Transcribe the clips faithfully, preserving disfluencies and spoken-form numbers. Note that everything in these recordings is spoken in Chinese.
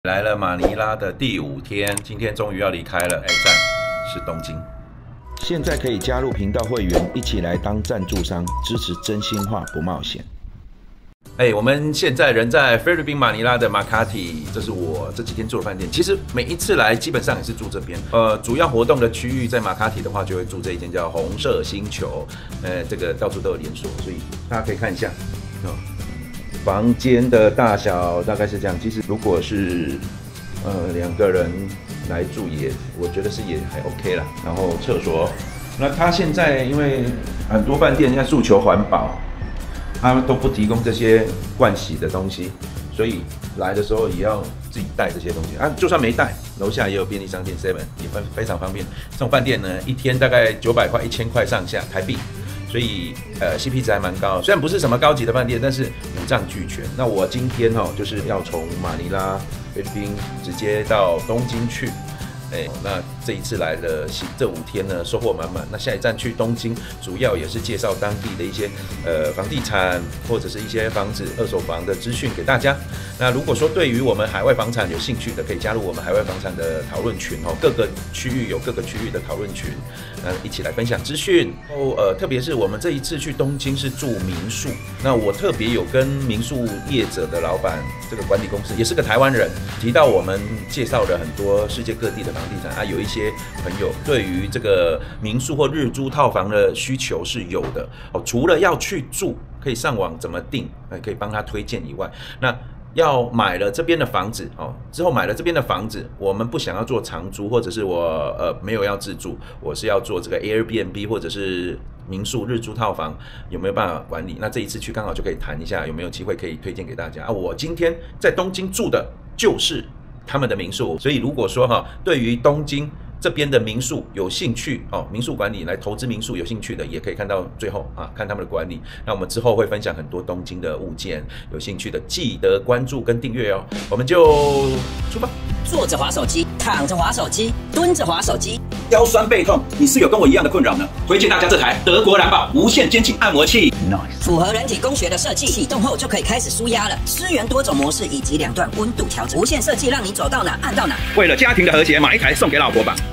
来了马尼拉的第五天，今天终于要离开了。下一站是东京。 现在可以加入频道会员，一起来当赞助商，支持真心话不冒险。 哎、欸，我们现在人在菲律宾马尼拉的马卡提，这是我这几天住的饭店。其实每一次来，基本上也是住这边。呃，主要活动的区域在马卡提的话，就会住这一间叫红色星球。呃，这个到处都有连锁，所以大家可以看一下。哦，房间的大小大概是这样。其实如果是呃两个人来住也，我觉得是也还 OK 啦。然后厕所，那他现在因为很多饭店现在诉求环保。他们都不提供这些盥洗的东西，所以来的时候也要自己带这些东西啊。就算没带，楼下也有便利商店 seven 也非常方便。这种饭店呢，一天大概九百块、一千块上下台币，所以呃 C P 值还蛮高。虽然不是什么高级的饭店，但是五脏俱全。那我今天哦，就是要从马尼拉菲律宾直接到东京去。哎，那这一次来的这五天呢，收获满满。那下一站去东京，主要也是介绍当地的一些呃房地产或者是一些房子、二手房的资讯给大家。那如果说对于我们海外房产有兴趣的，可以加入我们海外房产的讨论群哦，各个区域有各个区域的讨论群，那一起来分享资讯。哦，呃，特别是我们这一次去东京是住民宿，那我特别有跟民宿业者的老板，这个管理公司也是个台湾人，提到我们介绍了很多世界各地的房地产啊，有一些朋友对于这个民宿或日租套房的需求是有的哦。除了要去住，可以上网怎么订，可以帮他推荐以外，那要买了这边的房子哦，之后买了这边的房子，我们不想要做长租，或者是我呃没有要自住，我是要做这个 Airbnb 或者是民宿日租套房，有没有办法管理？那这一次去刚好就可以谈一下，有没有机会可以推荐给大家啊？我今天在东京住的就是他们的民宿，所以如果说哈，对于东京这边的民宿有兴趣哦，民宿管理来投资民宿有兴趣的，也可以看到最后啊，看他们的管理。那我们之后会分享很多东京的物件，有兴趣的记得关注跟订阅哦。我们就出发。 坐着滑手机，躺着滑手机，蹲着滑手机， 腰酸背痛，你是有跟我一样的困扰呢？推荐大家这台德国蓝宝无线肩颈按摩器。 Nice， 符合人体工学的设计，启动后就可以开始舒压了。支援多种模式以及两段温度调整，无线设计让你走到哪按到哪。 为了家庭的和谐，买一台送给老婆吧。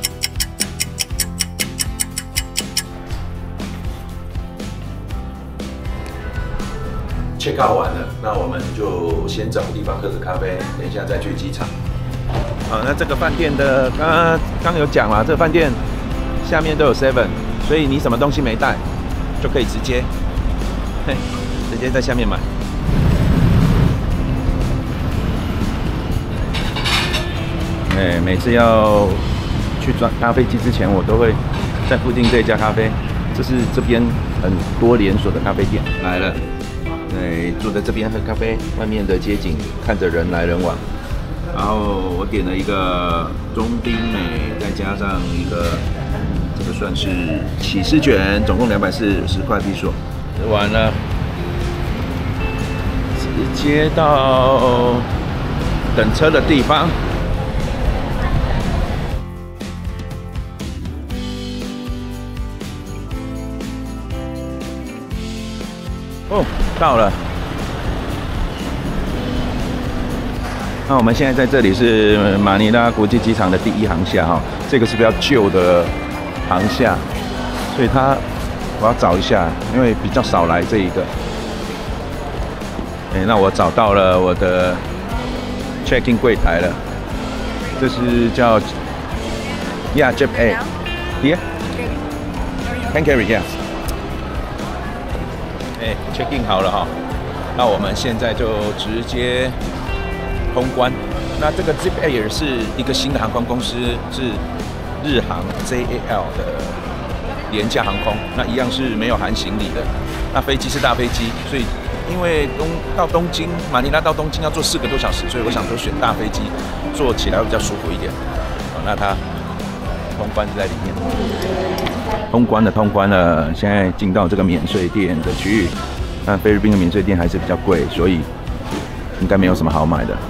check out 完了，那我们就先找个地方喝个咖啡，等一下再去机场。好，那这个饭店的刚刚刚有讲了，这个饭店下面都有 seven， 所以你什么东西没带，就可以直接，嘿，直接在下面买。哎，每次要去转咖啡机之前，我都会在附近这一家咖啡，这是这边很多连锁的咖啡店来了。对，坐在这边喝咖啡，外面的街景看着人来人往。然后我点了一个中冰美，再加上一个这个算是起司卷，总共两百四十块比索。吃完了，直接到等车的地方。哦，到了。那我们现在在这里是马尼拉国际机场的第一航厦哈，这个是比较旧的航厦，所以它我要找一下，因为比较少来这一个。哎，那我找到了我的 check-in 柜台了，这是叫 Yeah Jet A Yeah Can carry Yeah。哎 ，check in 好了哈，那我们现在就直接通关。那这个 Zip Air 是一个新的航空公司，是日航 J A L 的廉价航空。那一样是没有含行李的。那飞机是大飞机，所以因为东到东京马尼拉到东京要坐四个多小时，所以我想说选大飞机，坐起来会比较舒服一点。好，那它通关在里面。通关了，通关了！现在进到这个免税店的区域。那菲律宾的免税店还是比较贵，所以应该没有什么好买的。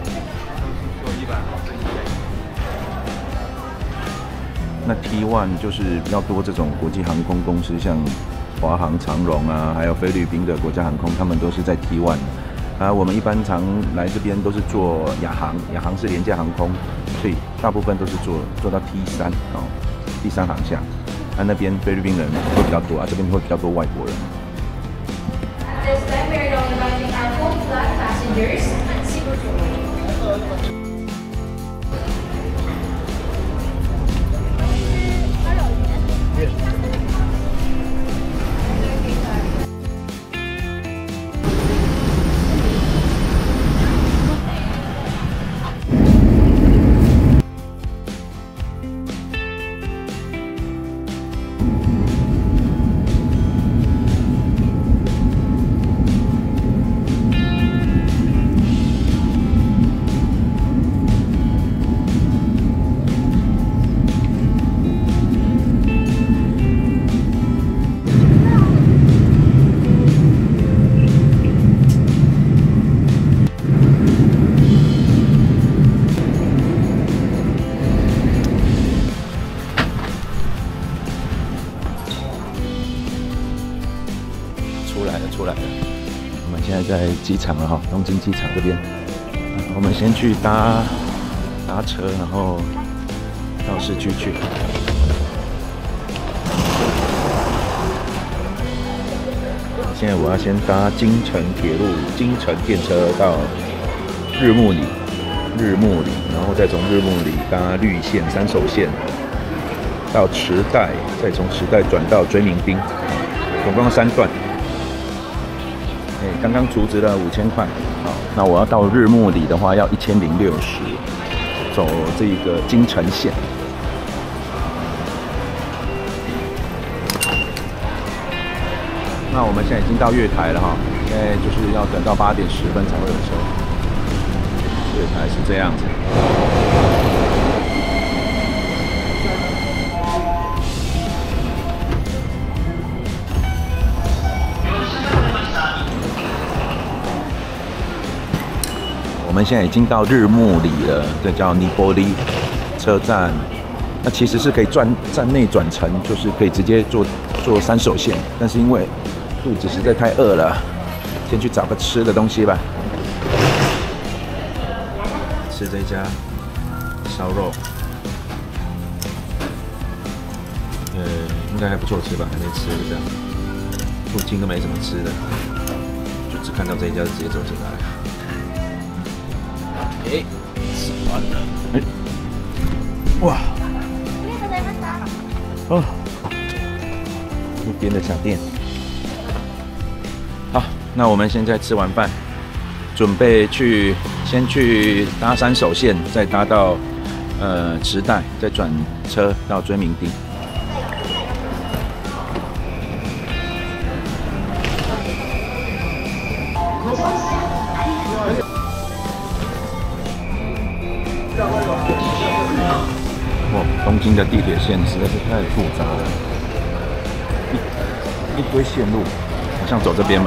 那 T 一 就是比较多这种国际航空公司，像华航、长荣啊，还有菲律宾的国家航空，他们都是在 T 一。 啊，我们一般常来这边都是坐亚航，亚航是廉价航空，所以大部分都是坐坐到 T 三哦，第三航厦。那、啊、那边菲律宾人会比较多啊，这边会比较多外国人。 This time we are now inviting our full flight passengers and Cebu to 出来了，出来了！我们现在在机场了哈，东京机场这边。我们先去搭搭车，然后到市区去。现在我要先搭京成铁路、京成电车到日暮里，日暮里，然后再从日暮里搭绿线、三手线到池袋，再从池袋转到追名町，总共三段。刚刚储值了五千块，好，那我要到日暮里的话要一千零六十，走这个京成线。那我们现在已经到月台了哈，现在就是要等到八点十分才会有车。月台是这样子。我们现在已经到日暮里了，这叫尼波利车站。那其实是可以转站内转乘，就是可以直接坐坐三手线。但是因为肚子实在太饿了，先去找个吃的东西吧。吃这家烧肉，呃，应该还不错吃吧？还没吃这样，附近都没什么吃的，就只看到这一家，就直接走进来。哎，吃完了。哎，哇！哦，路边的小店。好，那我们现在吃完饭，准备去先去搭三手线，再搭到呃池袋，再转车到追名町。哇，东京的地铁线实在是太复杂了，一一堆线路，好像走这边吧。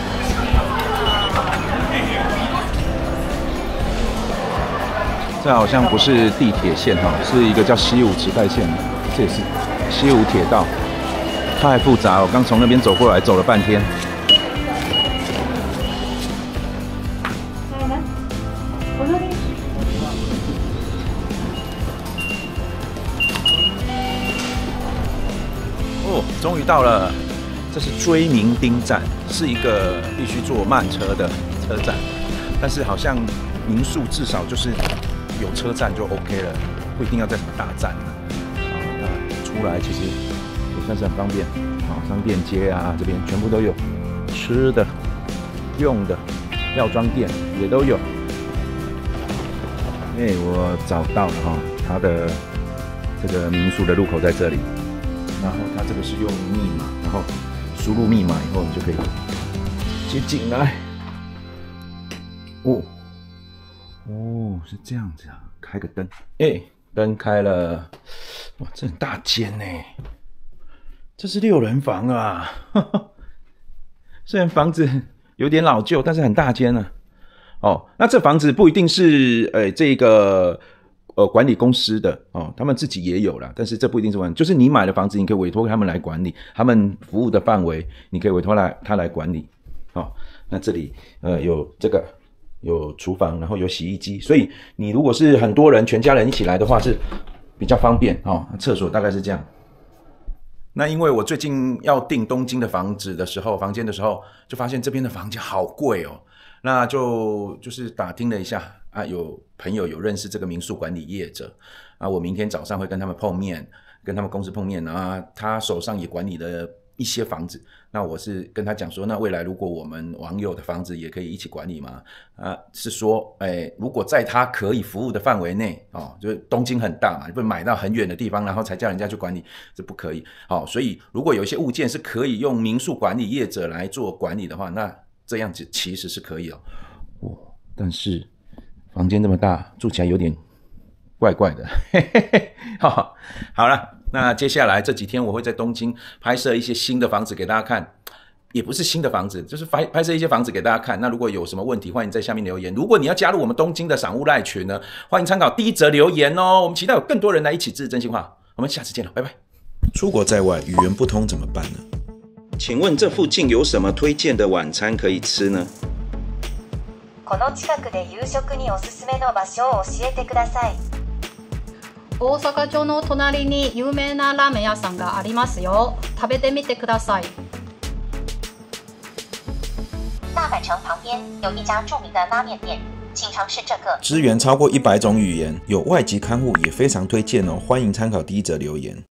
这好像不是地铁线哈，是一个叫西武池袋线的，这也是西武铁道，太复杂了。我刚从那边走过来，走了半天。哦，终于到了，这是追名町站，是一个必须坐慢车的车站，但是好像民宿至少就是有车站就 OK 了，不一定要在什么大站啊。那出来其实也算是很方便啊，商店街啊这边全部都有，吃的、用的、药妆店也都有。哎，我找到了哈，它的这个民宿的入口在这里。然后它这个是用密码，然后输入密码以后，你就可以直接进来。哦，哦，是这样子啊，开个灯，哎，灯开了，哇，这很大间呢，这是六人房啊，呵呵，虽然房子有点老旧，但是很大间啊。哦，那这房子不一定是呃这个。呃，管理公司的哦，他们自己也有啦，但是这不一定是管理，就是你买的房子，你可以委托他们来管理，他们服务的范围，你可以委托来他来管理。哦， 那这里呃有这个有厨房，然后有洗衣机，所以你如果是很多人全家人一起来的话是比较方便哦。厕所大概是这样。那因为我最近要订东京的房子的时候，房间的时候，就发现这边的房价好贵哦。那就就是打听了一下啊，有朋友有认识这个民宿管理业者啊，我明天早上会跟他们碰面，跟他们公司碰面啊，他手上也管理了一些房子。那我是跟他讲说，那未来如果我们网友的房子也可以一起管理吗？啊，是说，哎，如果在他可以服务的范围内，哦，就是东京很大嘛，你不买到很远的地方，然后才叫人家去管理，这不可以。好、哦，所以如果有一些物件是可以用民宿管理业者来做管理的话，那这样子其实是可以哦。哦，但是房间这么大，住起来有点怪怪的。嘿嘿嘿，好，好了。那接下来这几天我会在东京拍摄一些新的房子给大家看，也不是新的房子，就是拍拍摄一些房子给大家看。那如果有什么问题，欢迎在下面留言。如果你要加入我们东京的赏屋赖群呢，欢迎参考第一则留言哦。我们期待有更多人来一起支持真心话。我们下次见了，拜拜。 出国在外，语言不通怎么办呢？ 请问这附近有什么推荐的晚餐可以吃呢？ この近くで夕食におすすめの場所を教えてください。 大阪城の隣に有名なラーメン屋さんがありますよ。食べてみてください。 大阪城旁边有一家著名的拉面店，请尝试这个。 支援超过一百种语言，有外籍看护也非常推荐哦，欢迎参考第一则留言。